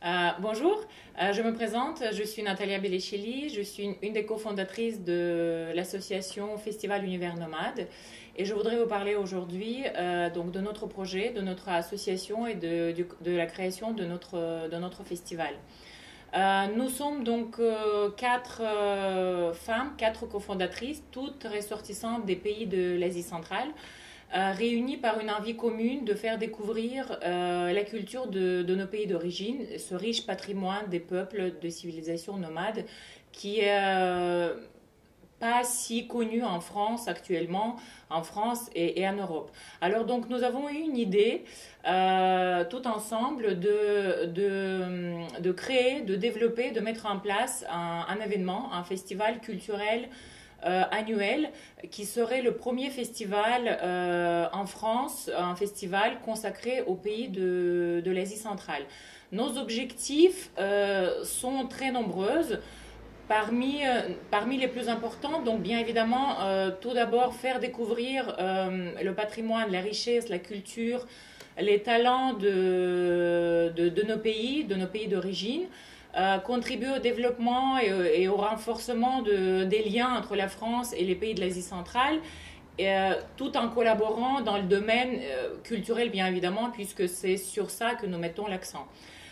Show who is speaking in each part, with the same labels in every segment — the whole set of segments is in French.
Speaker 1: Bonjour, je me présente, je suis Natalia Belechelli, je suis une des cofondatrices de l'association Festival Univers Nomade et je voudrais vous parler aujourd'hui donc de notre projet, de notre association et de la création de notre festival. Nous sommes donc quatre femmes, quatre cofondatrices, toutes ressortissantes des pays de l'Asie centrale, réunies par une envie commune de faire découvrir la culture de nos pays d'origine, ce riche patrimoine des peuples de civilisations nomades qui est pas si connu en France actuellement, en France et en Europe. Alors donc nous avons eu une idée tout ensemble de créer, de développer, de mettre en place un événement, un festival culturel annuel qui serait le premier festival en France, un festival consacré au pays de l'Asie centrale. Nos objectifs sont très nombreux. Parmi les plus importants, donc bien évidemment, tout d'abord faire découvrir le patrimoine, la richesse, la culture, les talents de nos pays d'origine, contribuer au développement et au renforcement des liens entre la France et les pays de l'Asie centrale, tout en collaborant dans le domaine culturel, bien évidemment, puisque c'est sur ça que nous mettons l'accent.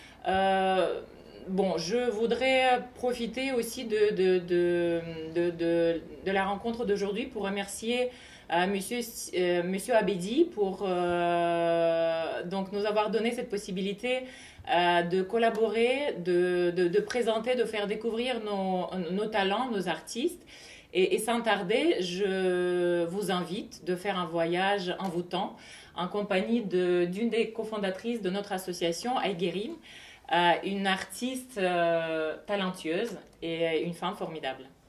Speaker 1: Bon, je voudrais profiter aussi de la rencontre d'aujourd'hui pour remercier monsieur Abedi pour donc nous avoir donné cette possibilité de collaborer, de présenter, de faire découvrir nos talents, nos artistes. Et sans tarder, je vous invite de faire un voyage envoûtant en compagnie d'une des cofondatrices de notre association, Aïguérim, une artiste talentueuse et une femme formidable.